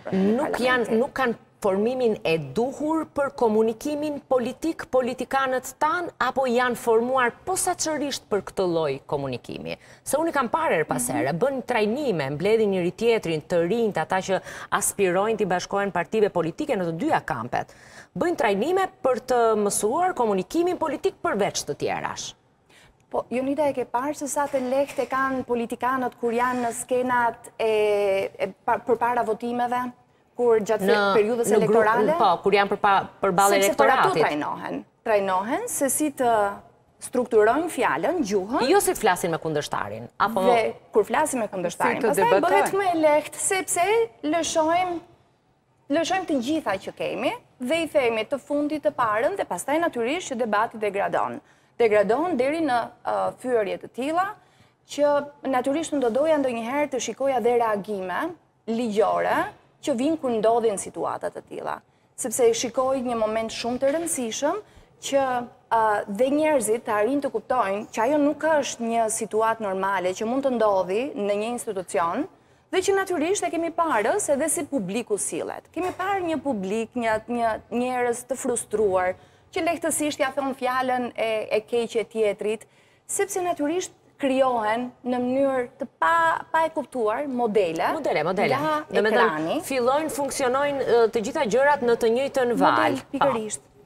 Nuk kanë formimin e duhur për komunikimin politik, politikanët tanë, apo janë formuar posaçërisht për këtë lloj komunikimi? Se unë kam parë pasere, bën trajnime, mbledhin njëri tjetrin, të rinjt, ata që aspirojnë të bashkohen partive politike në të dyja kampet. Bëjnë trajnime për të mësuar komunikimin politik përveç të tjerash. Po, Jonida, e ke parë se sa të lehtë e kanë politikanët kur janë në skenat përpara votimeve? Kur gjatë periudhës elektorale? Po, kur janë përballë elektoratit. Sepse për ato trajnohen se si të strukturojnë fjalën, gjuhën. Jo si flasin me kundërshtarin. Dhe kur flasin me kundërshtarin, pastaj bëhet më e lehtë, sepse lëshojmë të gjitha që kemi dhe i themi të fundit të parën dhe pastaj natyrisht që debati degradon. Degradon deri në fyerje të tilla që natyrisht unë do doja ndonjëherë të shikoja dhe reagime ligjore që vinë kur ndodhin situatat të tilla. Sepse shikoj një moment shumë të rëndësishëm që dhe njerëzit të arrin të kuptojnë që ajo nuk është një situatë normale që mund të ndodhi në një institucion dhe që natyrisht e kemi parës edhe si publiku sillet. Kemi parë një publik, një njerëz të frustruar, që lehtësisht ja thon fjalën e keqe tjetrit, sepse natyrisht krijohen në mënyrë të pa e kuptuar modele. Nga ekrani. Fillojnë funksionojnë të gjitha gjërat në të njëjtën valë. Model pikërisht.